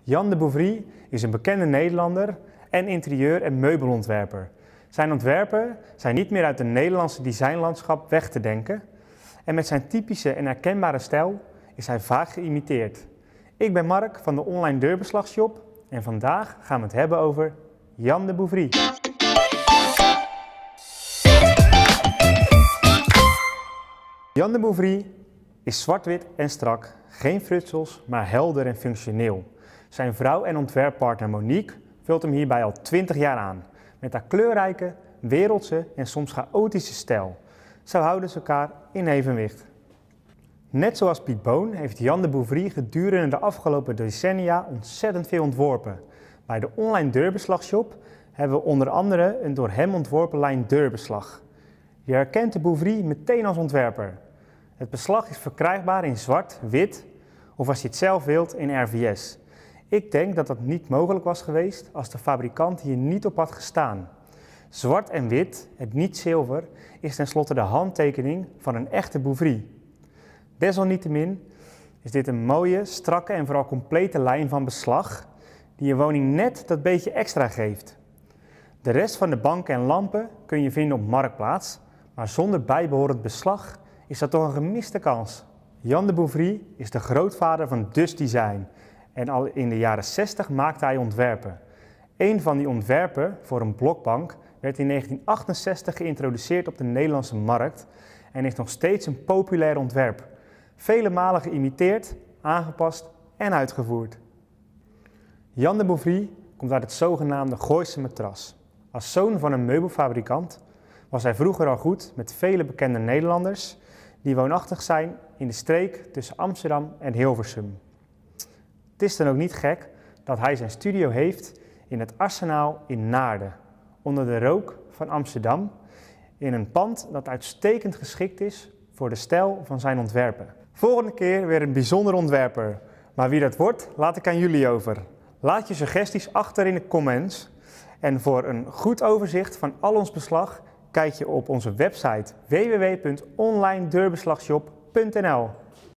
Jan de Bouvry is een bekende Nederlander en interieur- en meubelontwerper. Zijn ontwerpen zijn niet meer uit het Nederlandse designlandschap weg te denken en met zijn typische en herkenbare stijl is hij vaak geïmiteerd. Ik ben Mark van de online deurbeslagshop en vandaag gaan we het hebben over Jan de Bouvry. Jan de Bouvry is zwart-wit en strak, geen frutsels, maar helder en functioneel. Zijn vrouw en ontwerppartner Monique vult hem hierbij al 20 jaar aan, met haar kleurrijke, wereldse en soms chaotische stijl. Zo houden ze elkaar in evenwicht. Net zoals Piet Boon heeft Jan de Bouvry gedurende de afgelopen decennia ontzettend veel ontworpen. Bij de online deurbeslagshop hebben we onder andere een door hem ontworpen lijn deurbeslag. Je herkent de Bouvry meteen als ontwerper. Het beslag is verkrijgbaar in zwart, wit of als je het zelf wilt in RVS. Ik denk dat dat niet mogelijk was geweest als de fabrikant hier niet op had gestaan. Zwart en wit, het niet zilver, is tenslotte de handtekening van een echte Bouvry. Desalniettemin is dit een mooie, strakke en vooral complete lijn van beslag die je woning net dat beetje extra geeft. De rest van de banken en lampen kun je vinden op Marktplaats, maar zonder bijbehorend beslag is dat toch een gemiste kans. Jan de Bouvry is de grootvader van Dus Design en al in de jaren 60 maakte hij ontwerpen. Een van die ontwerpen voor een blokbank werd in 1968 geïntroduceerd op de Nederlandse markt en is nog steeds een populair ontwerp. Vele malen geïmiteerd, aangepast en uitgevoerd. Jan de Bouvry komt uit het zogenaamde Gooise matras. Als zoon van een meubelfabrikant was hij vroeger al goed met vele bekende Nederlanders die woonachtig zijn in de streek tussen Amsterdam en Hilversum. Het is dan ook niet gek dat hij zijn studio heeft in het Arsenaal in Naarden, onder de rook van Amsterdam, in een pand dat uitstekend geschikt is voor de stijl van zijn ontwerpen. Volgende keer weer een bijzonder ontwerper, maar wie dat wordt, laat ik aan jullie over. Laat je suggesties achter in de comments en voor een goed overzicht van al ons beslag kijk je op onze website www.onlinedeurbeslagshop.nl.